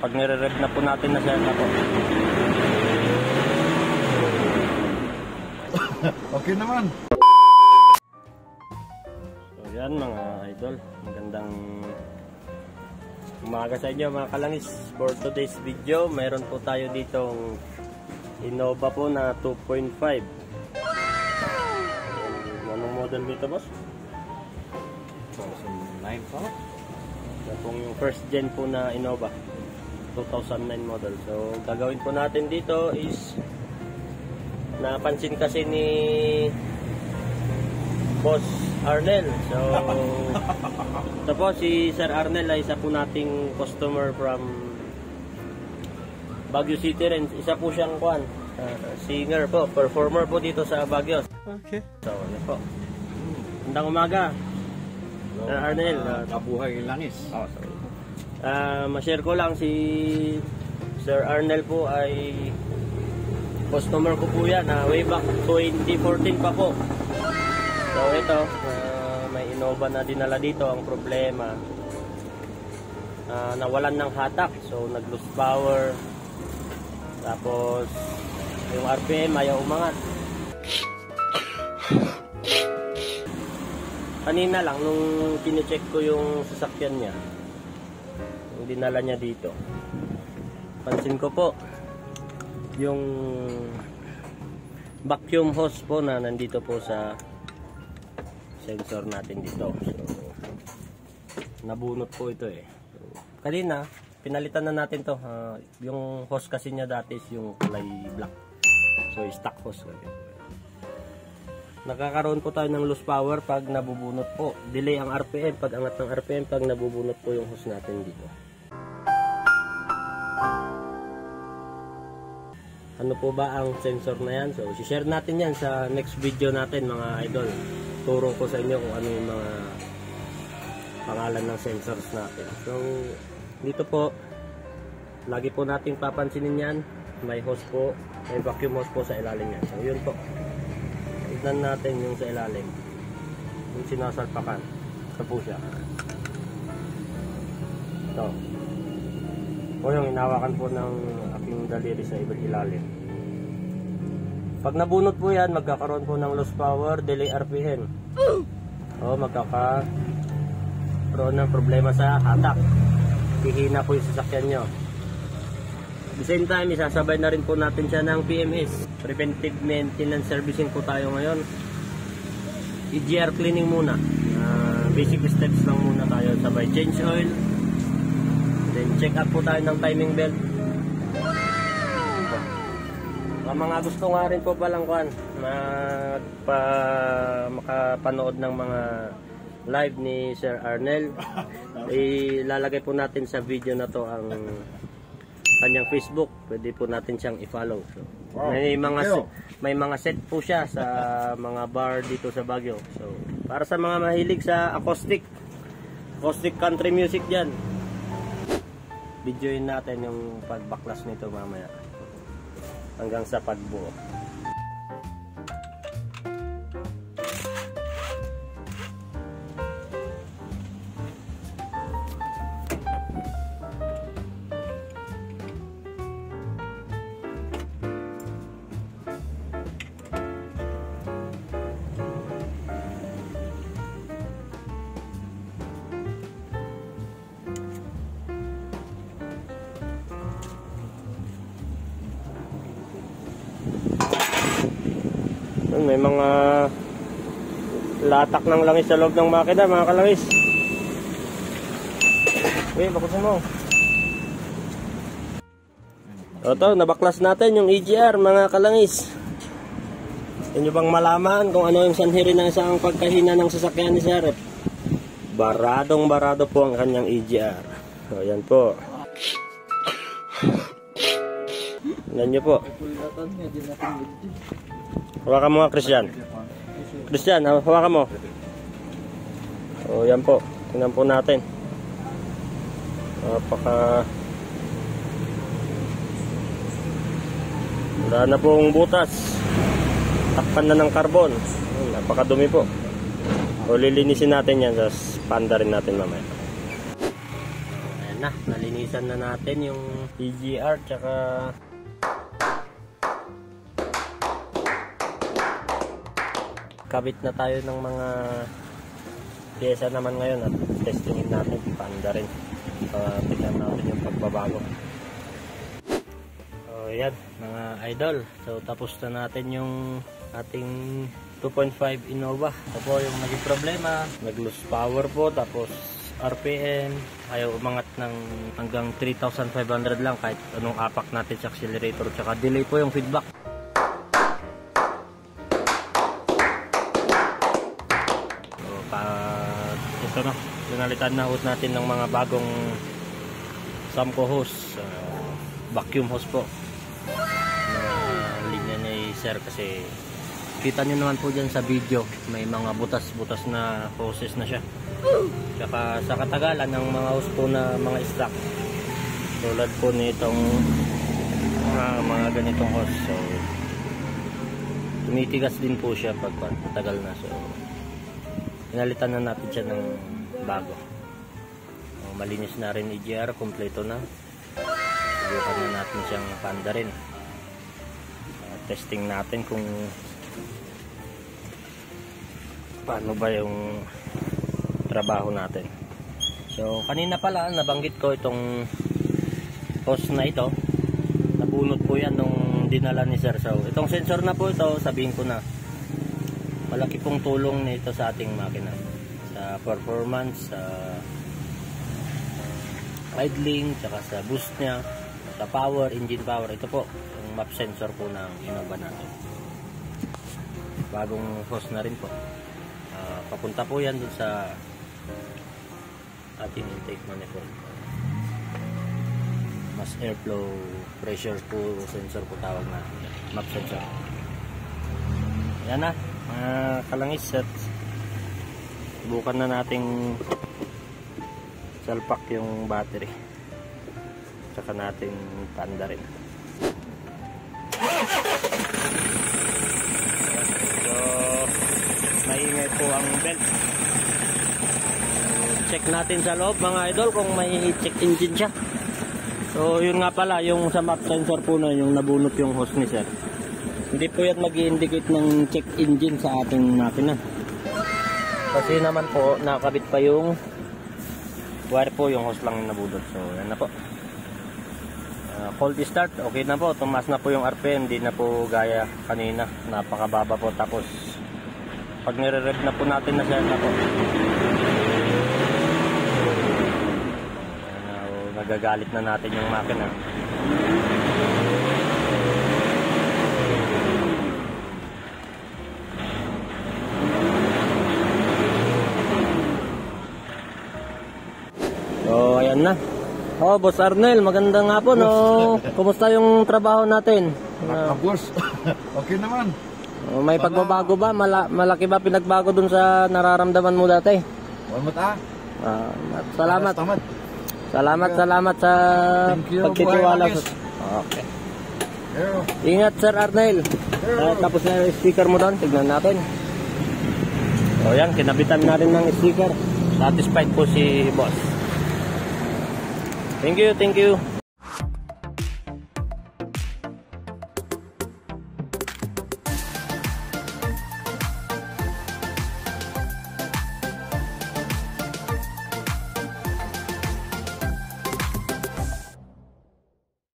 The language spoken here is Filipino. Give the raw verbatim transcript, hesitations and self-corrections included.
pag nire-rev na po natin na siya na po. Okay naman. So yan mga idol, magandang umaga sa inyo mga kalangis. For today's video, mayroon po tayo ditong Innova po na two point five. Anong model dito, boss? two thousand nine po. Yan pong yung first gen po na Innova, two thousand nine model. So gagawin po natin dito is, napansin kasi ni Boss Arnel. So ito po si Sir Arnel ay isa po nating customer from Baguio City rin. Isa po siyang kwan, uh, singer po, performer po dito sa Baguio. Okay. So yan po. Magandang umaga, Hello, Sir Arnel. Uh, kabuhay langis. Oh, sorry. Uh, ma-share ko lang, si Sir Arnel po ay customer ko po yan, uh, way back twenty fourteen pa po. So ito, uh, may Innova na dinala dito. Ang problema, uh, nawalan ng hatak, so nag-lose power, tapos yung R P M ayaw umangat. Kanina lang nung kine-check ko yung sasakyan niya, yung dinala niya dito, pansin ko po yung vacuum hose po na nandito po sa sensor natin dito. So nabunot po ito eh. So, kanina pinalitan na natin to. Uh, yung hose kasi niya dati is yung kulay black, so stock hose. Nakakaroon po tayo ng loose power pag nabubunot po. Delay ang R P M, pag angat ng R P M pag nabubunot po yung hose natin dito. Ano po ba ang sensor na yan? So, share natin yan sa next video natin mga idol. Turo ko sa inyo kung ano yung mga pangalan ng sensors natin. So, dito po, lagi po nating papansinin yan. May hose po, may vacuum hose po sa ilalim yan. So, yun po. Tignan natin yung sa ilalim. Yung sinasalpakan. Ito po siya. Ito. O yung inawakan po ng aking daliri sa ilalim. Pag nabunot po yan, magkakaroon po ng loss power, delay R P M. O magkakaroon ng problema sa hatak. Hihina po yung sasakyan nyo. At the same time, isasabay na rin po natin siya ng P M S. Preventive maintenance servicing po tayo ngayon. E G R cleaning muna. Uh, basic steps lang muna tayo. Sabay change oil. Then check up po tayo ng timing belt. Ang mga gusto nga rin po palang kuan, magpa, makapanood ng mga live ni Sir Arnel, ilalagay po natin sa video na to ang kanyang Facebook. Pwede po natin siyang i-follow. So, may mga set, may mga set po siya sa mga bar dito sa Baguio. So para sa mga mahilig sa acoustic acoustic country music diyan, videoin natin yung pagbaklas nito mamaya hanggang sa pagbuo. May mga latak ng langis sa loob ng makina mga kalangis. Uy, bakusin mo. Ito, nabaklas natin yung E G R mga kalangis. Inyo bang malaman kung ano yung sanhiri ng isang pagkahina ng sasakyan ni Sir? Baradong barado po ang kanyang E G R. So yan po. Yan nyo po. Hawakan mo nga, Christian. Christian, hawakan mo. O, yan po. Tingnan po natin. Napaka... Wala na pong butas. Takpan na ng karbon. Napakadumi po. O, lilinisin natin yan. Tapos, panda rin natin mamaya. Yan na, nalinisan na natin yung E G R tsaka kabit na tayo ng mga pyesa naman ngayon at testingin natin, panda rin. Uh, tignan natin yung pagbabago. So yan mga idol, so tapos na natin yung ating two point five Innova. Ito po yung naging problema, nag lose power po, tapos R P M ayaw umangat ng hanggang three thousand five hundred lang kahit anong apak natin sa accelerator, tsaka delay po yung feedback. So pa, ito na, pinalitan na hose natin ng mga bagong Samco hose, uh, vacuum hose po na linya ni sir, kasi kita nyo naman po dyan sa video may mga butas-butas na hoses na siya. Tsaka sa katagalan ng mga hose po na mga stock tulad po nitong mga, mga ganitong hose, so tumitigas din po siya pag matagal na. So pinalitan na natin siya ng bago. So, malinis na rin E G R, kompleto na. Subukan na natin siyang panda rin. Uh, testing natin kung paano ba yung trabaho natin. So kanina pala nabanggit ko itong hose na ito, nabunot po yan nung dinala ni sir. So itong sensor na po ito, sabihin ko na malaki pong tulong nito sa ating makina, sa performance, sa idling, tsaka sa boost nya, sa power, engine power. Ito po yung map sensor po ng Innova natin, bagong hose na rin po. Uh, papunta po yan dun sa ating intake manifold. Mas airflow pressure po sensor po tawag na, map sensor. Yan na mga kalangis, at subukan na nating salpak yung battery, tsaka natin panda rin. So maingay po ang belt. Check natin sa loob mga idol kung may check engine siya. So yun nga pala, yung sa map sensor po na yung nabunot yung hose ni sir, hindi po yan mag-i-indicate ng check engine sa ating makina, kasi naman po nakabit pa yung wire po, yung hose lang yung nabunot. So yan na po, uh, cold start, okay na po, tumaas na po yung R P M, hindi na po gaya kanina, napakababa po. Tapos pag nire-rev na po natin na siya na po, nagagalit na natin yung makina. So ayan na. Oh, Boss Arnel, magandang hapon. No? Kumusta yung trabaho natin? Ah, boss, okay naman. Oh, may pagbabago ba? Mala malaki ba pinagbago dun sa nararamdaman mo dati? Salamat ah. Ah, salamat. Salamat. Salamat, salamat sa pagtitiwala. Okay. Ingat Sir Arnel. Uh, tapos na yung sticker mo doon, tignan natin. O yan, kinabitan na rin ng sticker. Satisfied po si boss. Thank you, thank you.